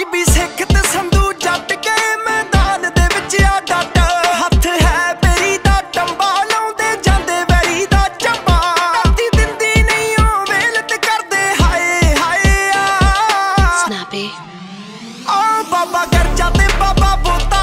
ਬੀਬੀ ਸਿੱਖ ਤੇ ਸੰਧੂ ਜੱਟ ਕੇ ਮੈਦਾਨ ਦੇ ਵਿੱਚ ਆ ਡਟ ਹੱਥ ਹੈ ਮੇਰੀ ਦਾ ਟੰਬਾ ਲਾਉਂਦੇ ਜਾਂਦੇ ਵੈਰੀ ਦਾ ਚੱਬਾ ਅੱਧੀ ਦਿੰਦੀ ਨਹੀਂ ਉਹ ਵੇਲ ਤੇ ਕਰਦੇ ਹਾਏ ਹਾਏ ਆ ਸਨੈਪੀ ਆ ਬਾਬਾ ਗਰਜਾ ਤੇ ਬਾਬਾ ਬੋਤਾ